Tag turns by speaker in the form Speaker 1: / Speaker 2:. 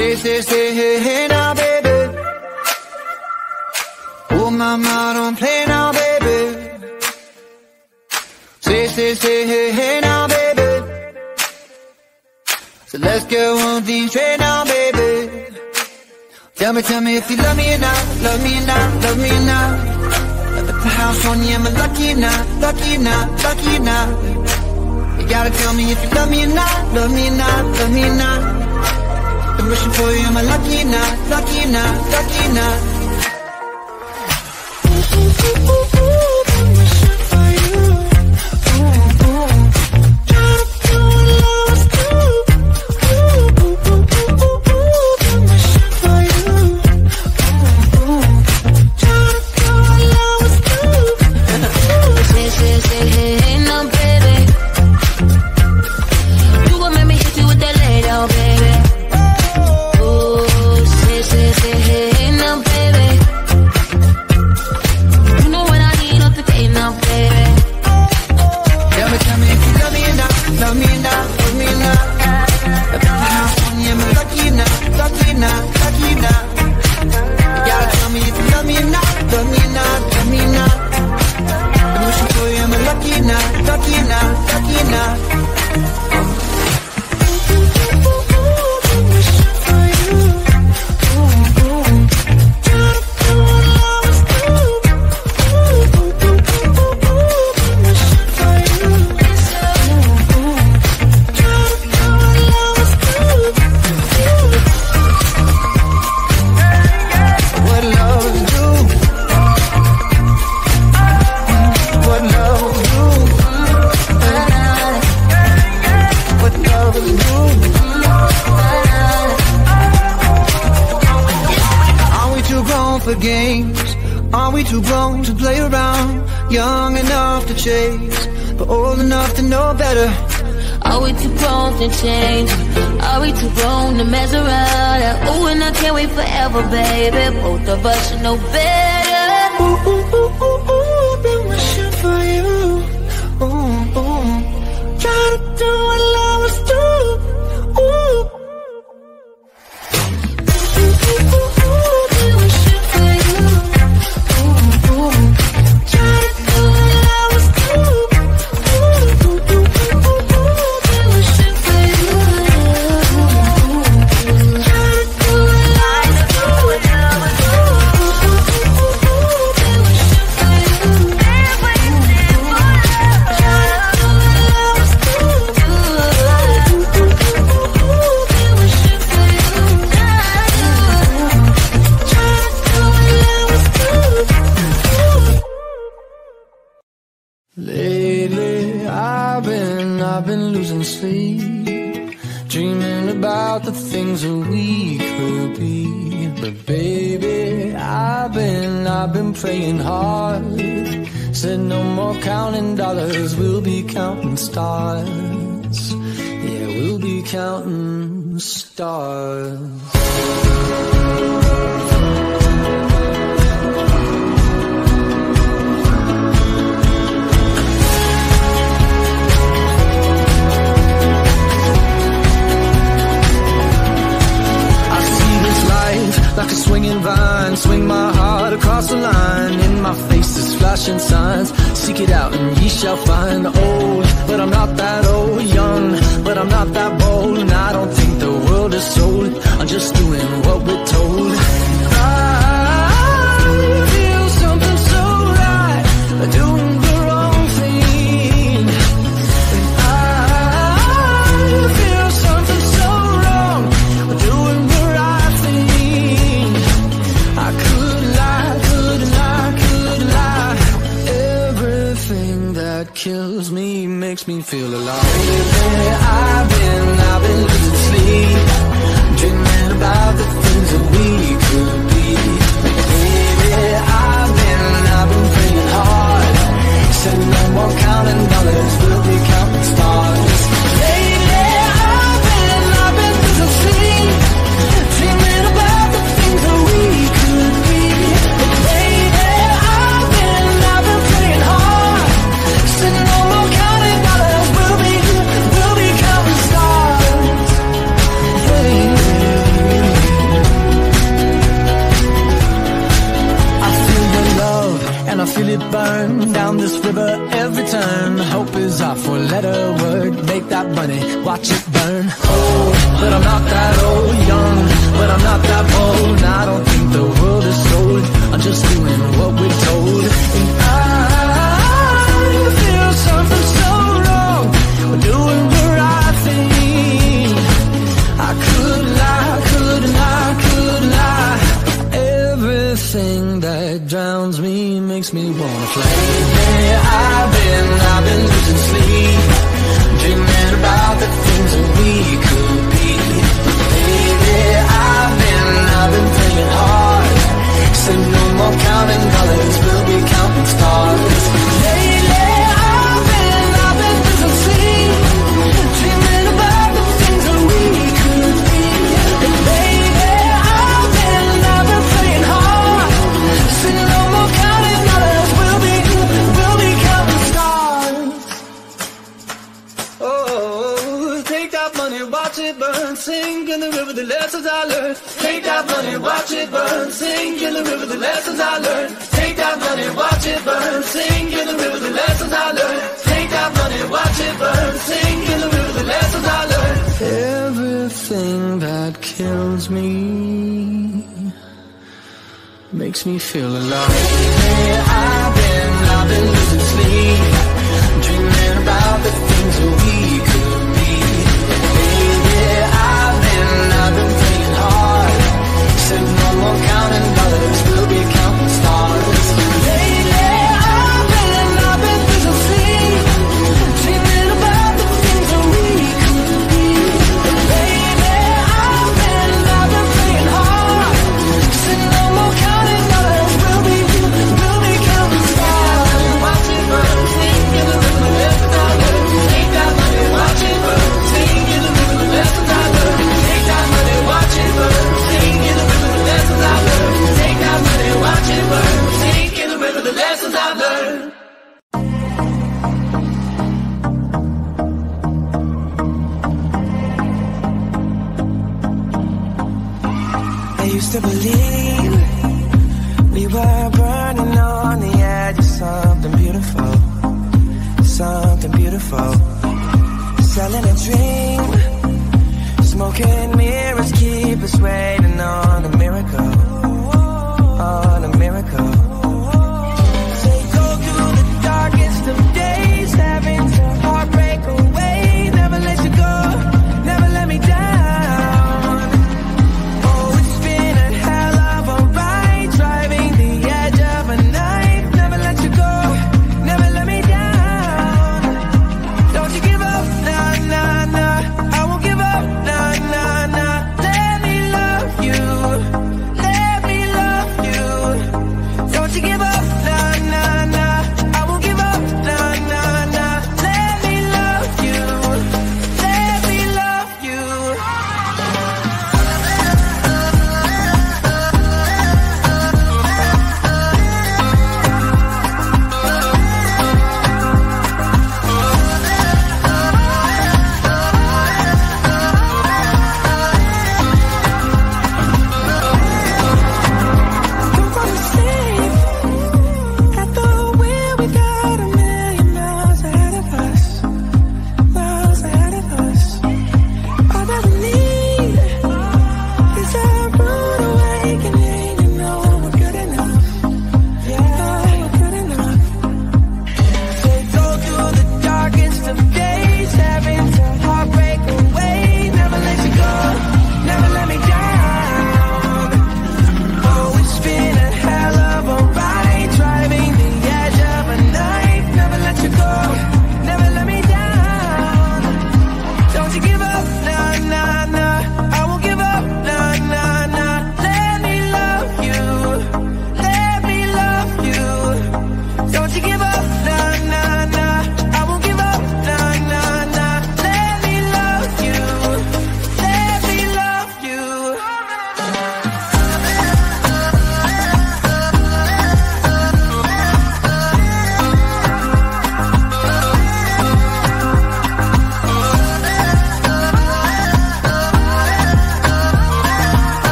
Speaker 1: Say, hey, hey now, baby. Oh, mama, don't play now, baby. Say, hey, hey now, baby. So let's get one thing straight now, baby. Tell me if you love me or not, love me or not, love me or not. I put the house on you, am I lucky or not, lucky or not, lucky or not? You gotta tell me if you love me or not, love me or not, love me or not. I'm wishing for you, am I lucky or not, lucky or not, lucky or not?
Speaker 2: Baby, both of us should know better.
Speaker 1: Ooh, ooh, ooh, ooh, ooh, been wishing for you. Ooh, ooh. Try to do what lovers do. Ooh. Ooh, ooh, ooh, ooh, been wishing for you. Ooh, ooh. Try to do what lovers do. Ooh, ooh, ooh, ooh, ooh, been wishing for you. Try to do what lovers do.
Speaker 3: Lately I've been losing sleep, dreaming about the things that we could be. But baby, I've been praying hard. Said no more counting dollars, we'll be counting stars. Yeah, we'll be counting stars. Like a swinging vine, swing my heart across the line. In my face is flashing signs, seek it out and ye shall find. Old, but I'm not that old. Young, but I'm not that bold. And I don't think the world is sold, I'm just doing what we're told. I feel something so right, doing the wrong thing. And I feel something so wrong, doing the right thing. I could lie, could lie. Everything that kills me makes me feel alive. Baby, I've been losing sleep, dreaming about the things that we could be. Baby, I've been praying hard. Said no more counting dollars, we'll be counting stars. Lately, I've been losing sleep, dreaming about the things that we could be. Baby, I've been praying hard. Said no more counting dollars, we'll be counting stars. Baby. feel it burn down this river every turn. Hope is our four-letter word. Make that money, watch it burn. Old, but I'm not that old. Young, but I'm not that bold. I don't think the world is sold. I'm just doing what we're told. And I feel something so wrong. We're doing the right thing. I could lie, couldn't lie, could lie. Everything that drowns me makes me wanna fly. Lately I've been losing sleep, dreaming about the things that we could be. Lately I've been playing hard. Said no more counting dollars, we'll be counting stars. Lately I've been losing sleep, dreaming about the things that we could be. And baby, I've been playing hard. Said no more counting dollars, we'll be counting stars. Oh, take that money, watch it burn, sink in the river, the lessons I learned. Take that money, watch it burn, sink in the river, the lessons I learned. Take that money, watch it burn, sink in the river, the lessons I learned. Take that money, watch it burn, sink in the river, the lessons I learned. Everything that kills me makes me feel alive. Hey, I've been losing sleep, dreaming about the things that we could be. Baby, I've been playing hard. Said no more counting dollars, we'll be counting stars. Lately, I've been losing sleep, dreaming about the things that we could be. Baby, I've been playing hard. Said no more counting dollars, we'll be counting stars. Watch it burn, sink in the river, the lessons I learned. Take that money, watch it burn, sink in the river, the lessons I learned. Take that money, watch it burn, sink in the river, the lessons I learned. Take that money, watch it burn, sink in the river, the lessons I learned.
Speaker 4: I used to believe we were burning on the edge of something beautiful, something beautiful. Selling a dream, smoking mirrors keep us waiting.